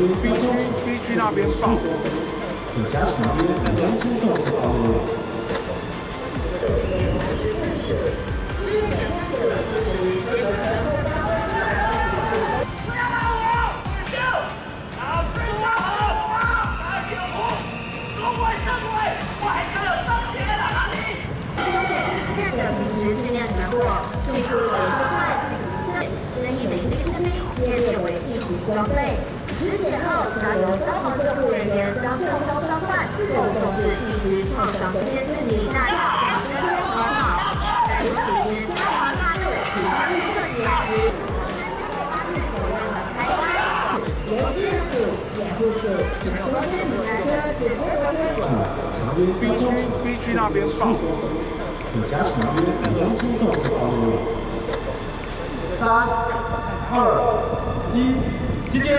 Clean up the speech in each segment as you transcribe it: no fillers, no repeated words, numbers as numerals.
B 区那边报。 可加长约2000兆这道路。 光费10点后，加由消防救护人员将受伤伤患送至地质创伤间治理。大家今天很好，在此时消防大队举办圣年时，8点左右的开关，由技术组、掩护组、请多支母男车直接过车组。 长约3公尺 ，B 区那边报。 可加长约2000兆这道路。3、2、1。 集结！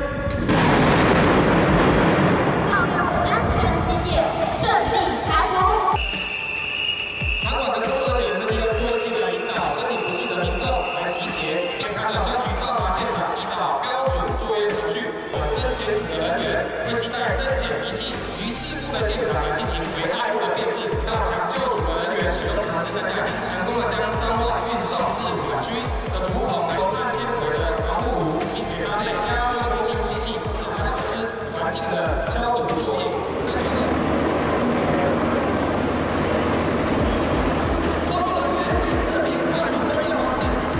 炮友安全集结，顺利排除。 场馆的工作人员们利用科技的引导，身体不适的民众来集结，并开展辖区到达现场，依照标准作业程序。侦检组的人员会携带侦检仪器，于事故的现场来进行危害物的辨识。到抢救组的人员使用自身的架艇，成功的将伤患运送至管区的竹筒来按纤维的防护服，并且搭配压缩空气呼吸器，来实施环境的消毒作业。正确的。操作人员以自命快速登记方式。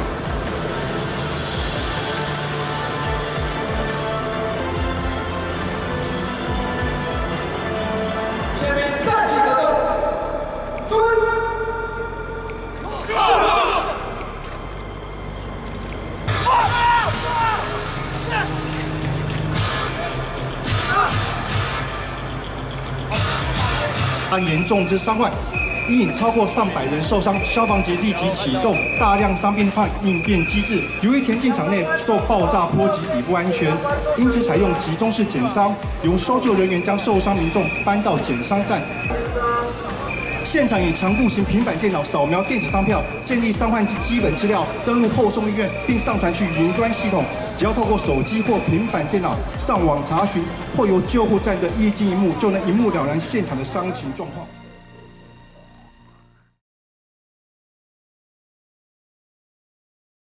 下面站起格斗，准。 严重之伤患，因引超过上百人受伤，消防局立即启动大量伤病患应变机制。由于田径场内受爆炸波及底部安全，因此采用集中式减伤，由搜救人员将受伤民众搬到减伤站。现场以强固型平板电脑扫描电子伤票，建立伤患之基本资料，登录后送医院，并上传去云端系统。只要透过手机或平板电脑上网查询，或由救护站的液晶萤幕，就能一目了然现场的伤情状况。